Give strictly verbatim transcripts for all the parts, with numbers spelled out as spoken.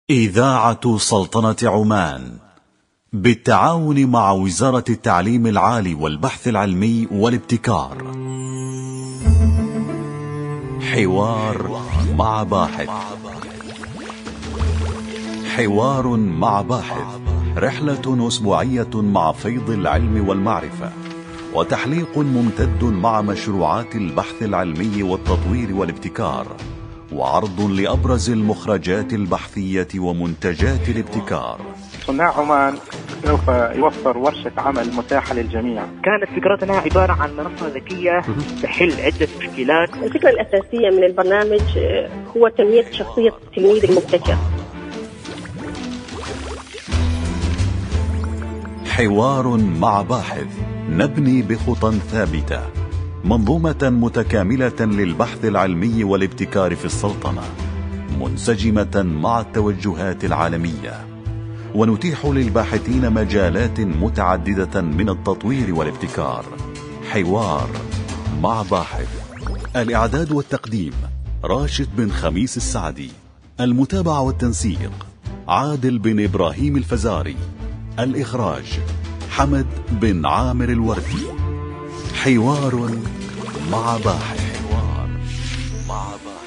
إذاعة سلطنة عمان بالتعاون مع وزارة التعليم العالي والبحث العلمي والابتكار. حوار مع باحث. حوار مع باحث، رحلة أسبوعية مع فيض العلم والمعرفة، وتحليق ممتد مع مشروعات البحث العلمي والتطوير والابتكار، وعرض لأبرز المخرجات البحثية ومنتجات الابتكار. صناع عمان سوف يوفر ورشة عمل متاحة للجميع. كانت فكرتنا عبارة عن منصة ذكية تحل عدة مشكلات. الفكرة الأساسية من البرنامج هو تنمية شخصية التلميذ المبتكر. حوار مع باحث، نبني بخطى ثابتة منظومة متكاملة للبحث العلمي والابتكار في السلطنة، منسجمة مع التوجهات العالمية، ونتيح للباحثين مجالات متعددة من التطوير والابتكار. حوار مع باحث. الإعداد والتقديم راشد بن خميس السعدي، المتابعة والتنسيق عادل بن إبراهيم الفزاري، الإخراج حمد بن عامر الوردي. حوار مع باحث. حوار مع باحث.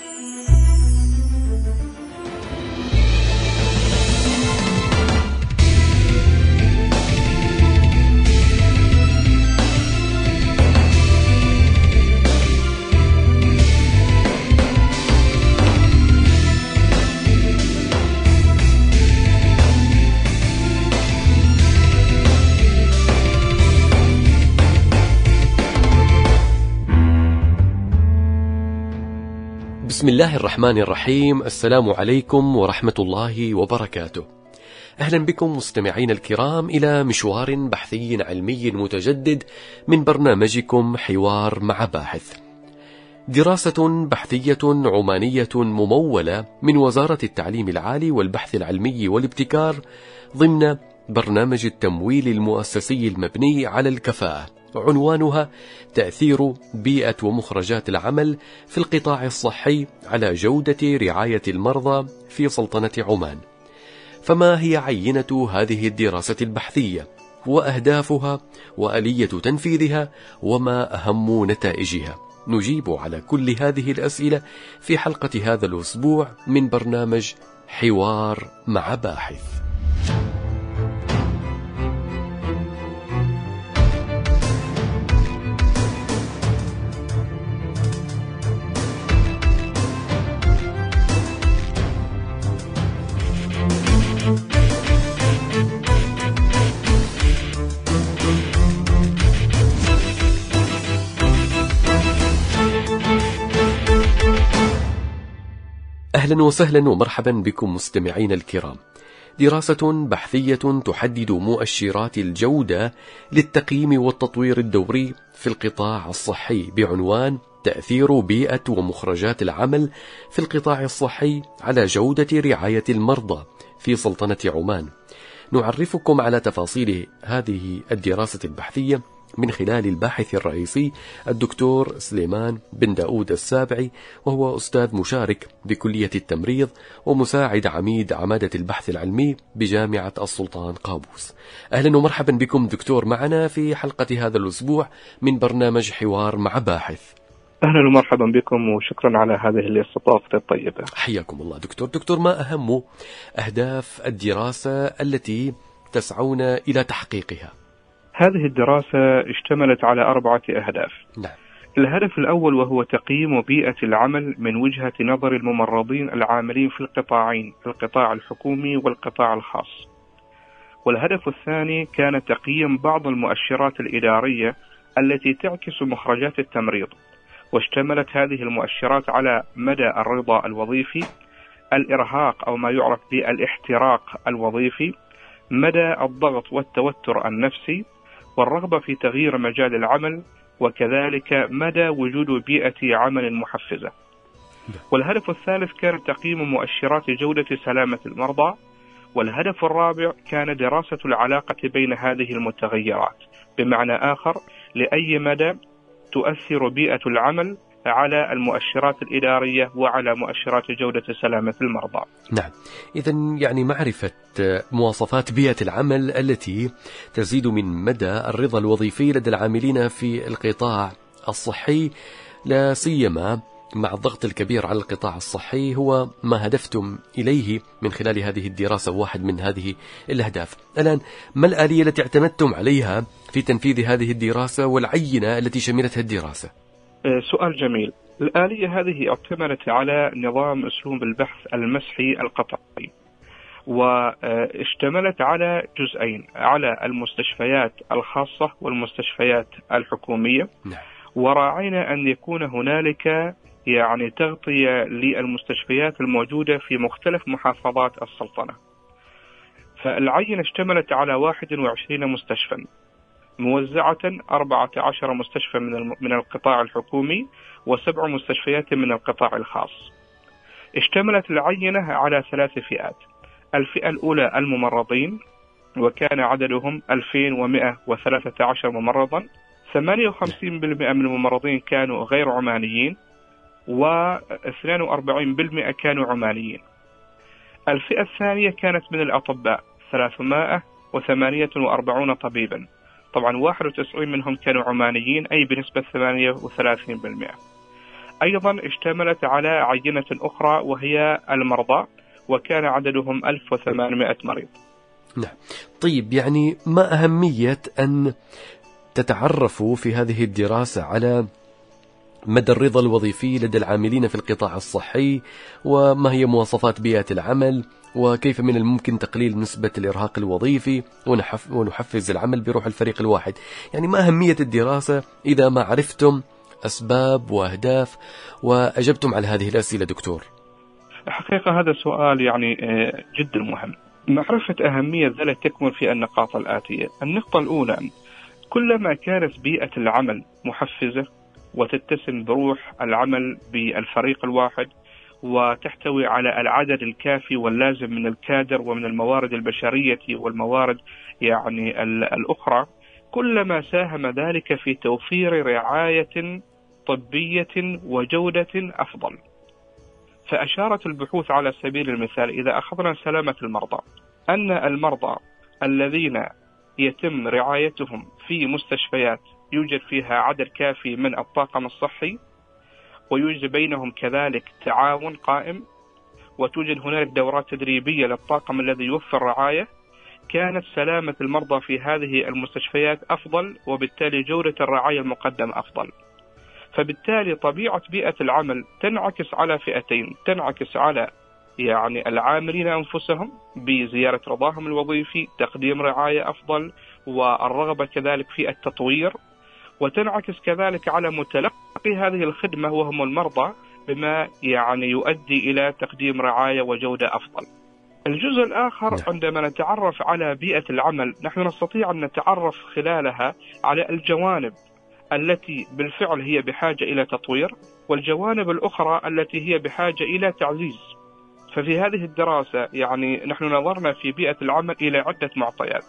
بسم الله الرحمن الرحيم. السلام عليكم ورحمة الله وبركاته. أهلا بكم مستمعين الكرام إلى مشوار بحثي علمي متجدد من برنامجكم حوار مع باحث، دراسة بحثية عمانية ممولة من وزارة التعليم العالي والبحث العلمي والابتكار ضمن برنامج التمويل المؤسسي المبني على الكفاءة، عنوانها تأثير بيئة ومخرجات العمل في القطاع الصحي على جودة رعاية المرضى في سلطنة عمان. فما هي عينة هذه الدراسة البحثية وأهدافها وآلية تنفيذها وما أهم نتائجها؟ نجيب على كل هذه الأسئلة في حلقة هذا الأسبوع من برنامج حوار مع باحث. أهلا وسهلا ومرحبا بكم مستمعين الكرام. دراسة بحثية تحدد مؤشرات الجودة للتقييم والتطوير الدوري في القطاع الصحي بعنوان تأثير بيئة ومخرجات العمل في القطاع الصحي على جودة رعاية المرضى في سلطنة عمان. نعرفكم على تفاصيل هذه الدراسة البحثية من خلال الباحث الرئيسي الدكتور سليمان بن داود السابعي، وهو أستاذ مشارك بكلية التمريض ومساعد عميد عمادة البحث العلمي بجامعة السلطان قابوس. أهلا ومرحبا بكم دكتور معنا في حلقة هذا الأسبوع من برنامج حوار مع باحث. أهلا ومرحبا بكم وشكرا على هذه الاستضافة الطيبة. حياكم الله دكتور. دكتور، ما أهم أهداف الدراسة التي تسعون إلى تحقيقها؟ هذه الدراسة اشتملت على أربعة أهداف. نعم. الهدف الأول وهو تقييم بيئة العمل من وجهة نظر الممرضين العاملين في القطاعين، القطاع الحكومي والقطاع الخاص. والهدف الثاني كان تقييم بعض المؤشرات الإدارية التي تعكس مخرجات التمريض، واشتملت هذه المؤشرات على مدى الرضا الوظيفي، الإرهاق أو ما يعرف بالاحتراق الوظيفي، مدى الضغط والتوتر النفسي، والرغبة في تغيير مجال العمل، وكذلك مدى وجود بيئة عمل محفزة. والهدف الثالث كان تقييم مؤشرات جودة سلامة المرضى. والهدف الرابع كان دراسة العلاقة بين هذه المتغيرات، بمعنى آخر لأي مدى تؤثر بيئة العمل على المؤشرات الإدارية وعلى مؤشرات جودة سلامة المرضى. نعم، إذن يعني معرفة مواصفات بيئة العمل التي تزيد من مدى الرضا الوظيفي لدى العاملين في القطاع الصحي، لا سيما مع الضغط الكبير على القطاع الصحي، هو ما هدفتم إليه من خلال هذه الدراسة، واحد من هذه الأهداف. الآن ما الآلية التي اعتمدتم عليها في تنفيذ هذه الدراسة والعينة التي شملتها الدراسة؟ سؤال جميل. الآلية هذه اعتمدت على نظام أسلوب البحث المسحي القطعي، واشتملت على جزئين، على المستشفيات الخاصة والمستشفيات الحكومية، وراعينا أن يكون هنالك يعني تغطية للمستشفيات الموجودة في مختلف محافظات السلطنة. فالعينة اشتملت على واحد وعشرين مستشفى موزعة أربعة عشر مستشفى من من القطاع الحكومي وسبع مستشفيات من القطاع الخاص. اشتملت العينة على ثلاث فئات. الفئة الأولى الممرضين، وكان عددهم ألفين ومئة وثلاثة عشر ممرضا، ثمانية وخمسين بالمئة من الممرضين كانوا غير عمانيين، واثنين وأربعين بالمئة كانوا عمانيين. الفئة الثانية كانت من الأطباء، ثلاثمائة وثمانية وأربعين طبيبا، طبعا واحد وتسعين منهم كانوا عمانيين، أي بنسبة ثمانية وثلاثين بالمئة. أيضا اشتملت على عينة أخرى وهي المرضى، وكان عددهم ألف وثمانمائة مريض. نعم. طيب، يعني ما أهمية أن تتعرفوا في هذه الدراسة على مدى الرضا الوظيفي لدى العاملين في القطاع الصحي، وما هي مواصفات بيئة العمل، وكيف من الممكن تقليل نسبة الإرهاق الوظيفي ونحفز العمل بروح الفريق الواحد؟ يعني ما أهمية الدراسة إذا ما عرفتم أسباب وأهداف وأجبتم على هذه الأسئلة دكتور؟ حقيقة هذا سؤال يعني جدا مهم. معرفة أهمية ذلك تكمن في النقاط الآتية. النقطة الأولى، كلما كانت بيئة العمل محفزة وتتسم بروح العمل بالفريق الواحد، وتحتوي على العدد الكافي واللازم من الكادر ومن الموارد البشرية والموارد يعني الأخرى، كلما ساهم ذلك في توفير رعاية طبية وجودة أفضل. فأشارت البحوث على سبيل المثال، إذا أخذنا سلامة المرضى، أن المرضى الذين يتم رعايتهم في مستشفيات يوجد فيها عدد كافي من الطاقم الصحي، ويوجد بينهم كذلك تعاون قائم، وتوجد هناك دورات تدريبية للطاقم الذي يوفر رعاية، كانت سلامة المرضى في هذه المستشفيات أفضل، وبالتالي جودة الرعاية المقدمة أفضل. فبالتالي طبيعة بيئة العمل تنعكس على فئتين، تنعكس على يعني العاملين أنفسهم بزيارة رضاهم الوظيفي، تقديم رعاية أفضل، والرغبة كذلك في التطوير، وتنعكس كذلك على متلقي هذه الخدمة وهم المرضى، بما يعني يؤدي إلى تقديم رعاية وجودة أفضل. الجزء الآخر، عندما نتعرف على بيئة العمل، نحن نستطيع أن نتعرف خلالها على الجوانب التي بالفعل هي بحاجة إلى تطوير، والجوانب الأخرى التي هي بحاجة إلى تعزيز. ففي هذه الدراسة يعني نحن نظرنا في بيئة العمل إلى عدة معطيات.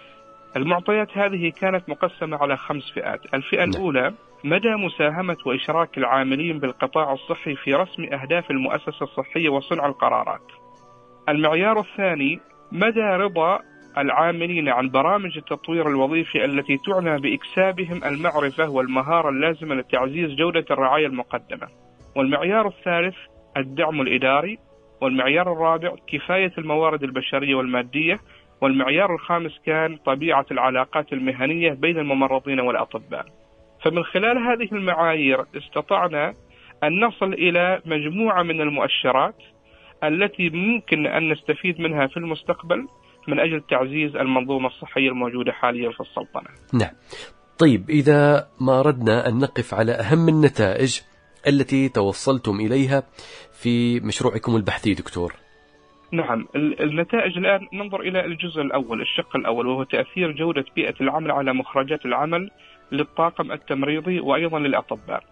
المعطيات هذه كانت مقسمة على خمس فئات. الفئة الأولى، مدى مساهمة وإشراك العاملين بالقطاع الصحي في رسم أهداف المؤسسة الصحية وصنع القرارات. المعيار الثاني، مدى رضا العاملين عن برامج التطوير الوظيفي التي تعنى بإكسابهم المعرفة والمهارة اللازمة لتعزيز جودة الرعاية المقدمة. والمعيار الثالث، الدعم الإداري. والمعيار الرابع، كفاية الموارد البشرية والمادية. والمعيار الخامس كان طبيعة العلاقات المهنية بين الممرضين والأطباء. فمن خلال هذه المعايير استطعنا أن نصل إلى مجموعة من المؤشرات التي ممكن أن نستفيد منها في المستقبل من أجل تعزيز المنظومة الصحية الموجودة حاليا في السلطنة. نعم. طيب، إذا ما أردنا أن نقف على أهم النتائج التي توصلتم إليها في مشروعكم البحثي دكتور. نعم، النتائج الآن ننظر إلى الجزء الأول، الشق الأول، وهو تأثير جودة بيئة العمل على مخرجات العمل للطاقم التمريضي وأيضا للأطباء.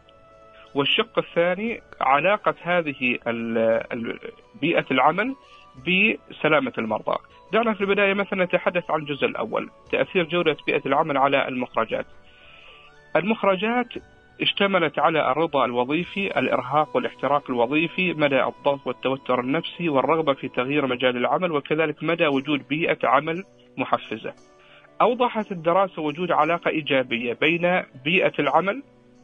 والشق الثاني، علاقة هذه بيئة العمل بسلامة المرضى. دعنا في البداية مثلا نتحدث عن الجزء الأول، تأثير جودة بيئة العمل على المخرجات. المخرجات اشتملت على الرضا الوظيفي، الإرهاق والاحتراق الوظيفي، مدى الضغط والتوتر النفسي والرغبة في تغيير مجال العمل، وكذلك مدى وجود بيئة عمل محفزة. أوضحت الدراسة وجود علاقة إيجابية بين بيئة العمل،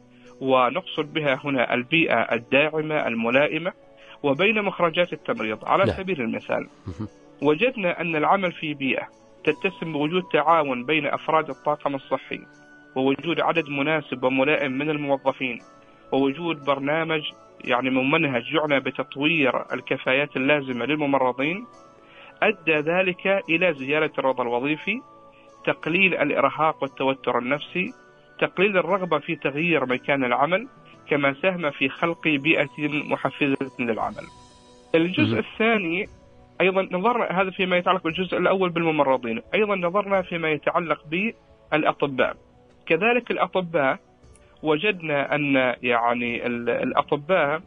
ونقصد بها هنا البيئة الداعمة الملائمة، وبين مخرجات التمريض. على لا. سبيل المثال وجدنا أن العمل في بيئة تتسم بوجود تعاون بين أفراد الطاقم الصحي، ووجود عدد مناسب وملائم من الموظفين، ووجود برنامج يعني ممنهج يعنى بتطوير الكفاءات اللازمة للممرضين، أدى ذلك إلى زيادة الرضا الوظيفي، تقليل الإرهاق والتوتر النفسي، تقليل الرغبة في تغيير مكان العمل، كما ساهم في خلق بيئة محفزة للعمل. الجزء الثاني أيضا نظرنا، هذا فيما يتعلق بالجزء الأول بالممرضين، أيضا نظرنا فيما يتعلق بالأطباء. كذلك الأطباء وجدنا أن يعني الأطباء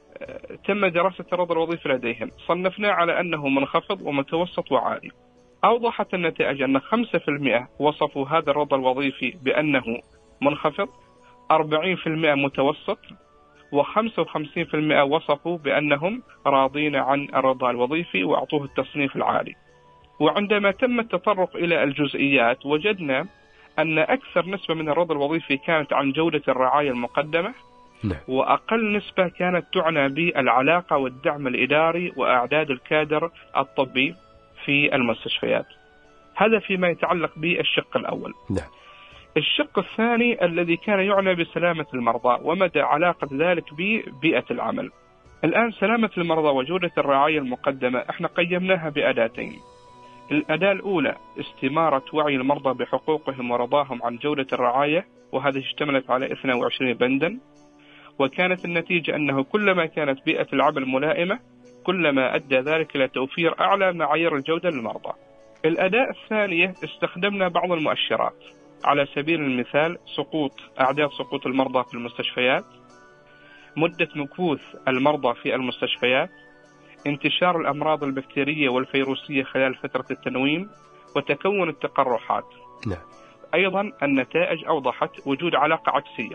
تم دراسة الرضا الوظيفي لديهم، صنفناه على أنه منخفض ومتوسط وعالي. أوضحت النتائج أن خمسة بالمئة وصفوا هذا الرضا الوظيفي بأنه منخفض، أربعين بالمئة متوسط، وخمسة وخمسين بالمئة وصفوا بأنهم راضين عن الرضا الوظيفي وأعطوه التصنيف العالي. وعندما تم التطرق إلى الجزئيات وجدنا أن أكثر نسبة من الرضا الوظيفي كانت عن جودة الرعاية المقدمة، وأقل نسبة كانت تعنى بالعلاقة والدعم الإداري وأعداد الكادر الطبي في المستشفيات. هذا فيما يتعلق بالشق الأول. نعم. الشق الثاني الذي كان يعنى بسلامة المرضى ومدى علاقة ذلك ببيئة العمل. الآن سلامة المرضى وجودة الرعاية المقدمة احنا قيمناها بأداتين. الأداة الأولى استمارة وعي المرضى بحقوقهم ورضاهم عن جودة الرعاية، وهذه اشتملت على اثنين وعشرين بندا، وكانت النتيجة أنه كلما كانت بيئة العمل ملائمة كلما أدى ذلك إلى توفير أعلى معايير الجودة للمرضى. الأداة الثانية استخدمنا بعض المؤشرات، على سبيل المثال سقوط أعداد سقوط المرضى في المستشفيات، مدة مكوث المرضى في المستشفيات، انتشار الأمراض البكتيرية والفيروسية خلال فترة التنويم، وتكون التقرحات. نعم. أيضا النتائج أوضحت وجود علاقة عكسية،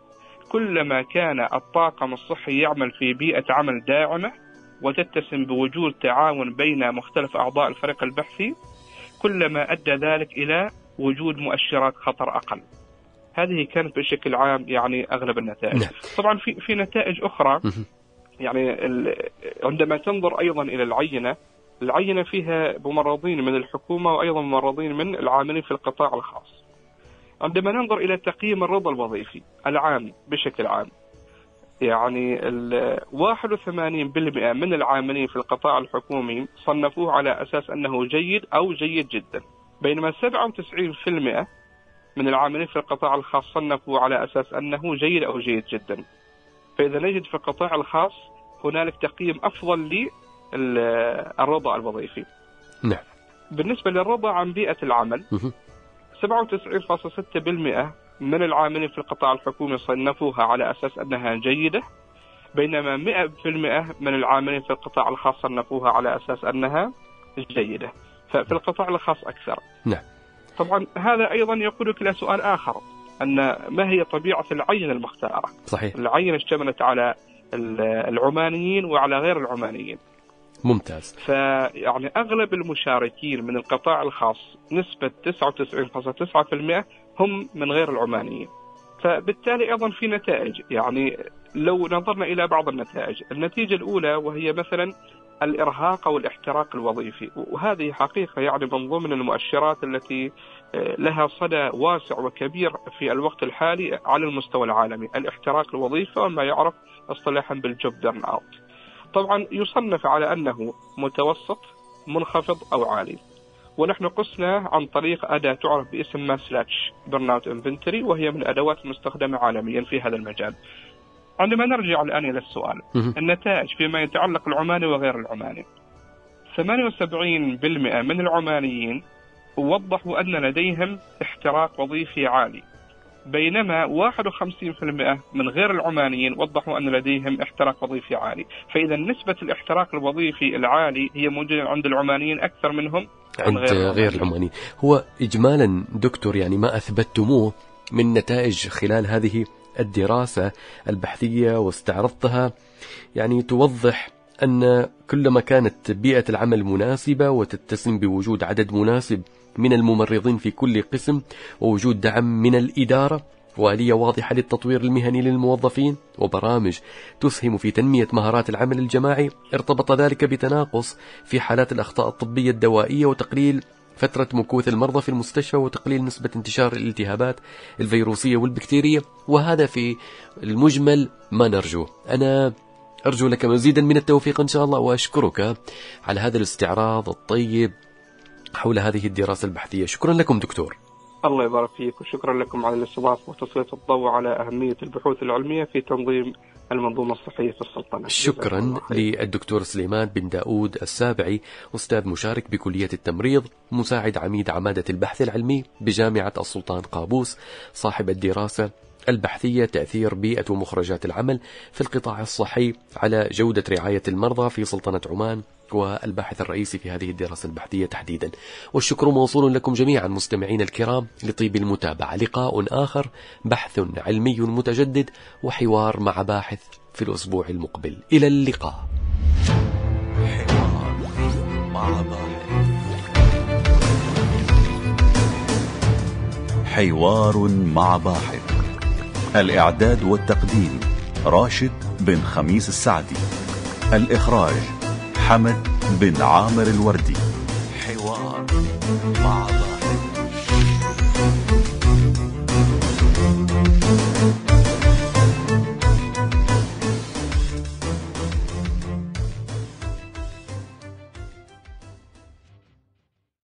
كلما كان الطاقم الصحي يعمل في بيئة عمل داعمة وتتسم بوجود تعاون بين مختلف أعضاء الفريق البحثي كلما أدى ذلك إلى وجود مؤشرات خطر أقل. هذه كانت بشكل عام يعني أغلب النتائج. نعم. طبعا في في نتائج أخرى، يعني عندما تنظر أيضا إلى العينة، العينة فيها ممرضين من الحكومة وأيضا ممرضين من العاملين في القطاع الخاص. عندما ننظر إلى تقييم الرضا الوظيفي العام بشكل عام، يعني واحد وثمانين بالمئة من العاملين في القطاع الحكومي صنفوه على أساس أنه جيد أو جيد جدا، بينما سبعة وتسعين بالمئة من العاملين في القطاع الخاص صنفوا على أساس أنه جيد أو جيد جدا. فإذا نجد في القطاع الخاص هنالك تقييم أفضل للرضا الوظيفي. نعم. بالنسبة للرضا عن بيئة العمل، سبعة وتسعين فاصلة ستة بالمئة من العاملين في القطاع الحكومي صنفوها على أساس أنها جيدة، بينما مئة بالمئة من العاملين في القطاع الخاص صنفوها على أساس أنها جيدة. ففي القطاع الخاص أكثر. نعم. طبعا هذا أيضا يقودك إلى سؤال آخر، أن ما هي طبيعة العينة المختارة؟ صحيح. العينة اشتملت على العمانيين وعلى غير العمانيين. ممتاز. فيعني أغلب المشاركين من القطاع الخاص نسبة تسعة وتسعين فاصلة تسعة بالمئة هم من غير العمانيين. فبالتالي أيضا في نتائج، يعني لو نظرنا إلى بعض النتائج، النتيجة الأولى وهي مثلا الإرهاق أو الاحتراق الوظيفي، وهذه حقيقة يعني من ضمن المؤشرات التي لها صدى واسع وكبير في الوقت الحالي على المستوى العالمي. الاحتراق الوظيفي وما يعرف اصطلاحا بالجوب بيرن اوت، طبعا يصنف على أنه متوسط منخفض أو عالي، ونحن قسنا عن طريق أداة تعرف باسم ماسلاتش بيرن اوت انفنتوري، وهي من الأدوات المستخدمة عالميا في هذا المجال. عندما نرجع الآن إلى السؤال، النتائج فيما يتعلق العماني وغير العماني، ثمانية وسبعين بالمئة من العمانيين وضحوا أن لديهم احتراق وظيفي عالي، بينما واحد وخمسين بالمئة من غير العمانيين وضحوا أن لديهم احتراق وظيفي عالي. فإذا نسبة الاحتراق الوظيفي العالي هي موجودة عند العمانيين أكثر منهم عند غير, غير العمانيين. هو إجمالا دكتور يعني ما أثبتموه من نتائج خلال هذه الدراسة البحثية واستعرضتها يعني توضح أن كلما كانت بيئة العمل مناسبة وتتسم بوجود عدد مناسب من الممرضين في كل قسم ووجود دعم من الإدارة وآلية واضحة للتطوير المهني للموظفين وبرامج تسهم في تنمية مهارات العمل الجماعي، ارتبط ذلك بتناقص في حالات الأخطاء الطبية الدوائية وتقليل فترة مكوث المرضى في المستشفى وتقليل نسبة انتشار الالتهابات الفيروسية والبكتيرية. وهذا في المجمل ما نرجوه. أنا أرجو لك مزيدا من التوفيق إن شاء الله، وأشكرك على هذا الاستعراض الطيب حول هذه الدراسة البحثية. شكرا لكم دكتور. الله يبارك فيك، وشكرا لكم على الاستضافة وتسليط الضوء على أهمية البحوث العلمية في تنظيم المنظومة الصحية في السلطنة. شكرا للدكتور سليمان بن داود السابعي، أستاذ مشارك بكلية التمريض، مساعد عميد عمادة البحث العلمي بجامعة السلطان قابوس، صاحب الدراسة البحثية تأثير بيئة ومخرجات العمل في القطاع الصحي على جودة رعاية المرضى في سلطنة عمان، والباحث الرئيسي في هذه الدراسة البحثية تحديدا. والشكر موصول لكم جميعا مستمعين الكرام لطيب المتابعة. لقاء آخر، بحث علمي متجدد وحوار مع باحث في الأسبوع المقبل. إلى اللقاء. حوار مع باحث. حوار مع باحث. الإعداد والتقديم راشد بن خميس السعدي. الإخراج حمد بن عامر الوردي. حوار مع باحث.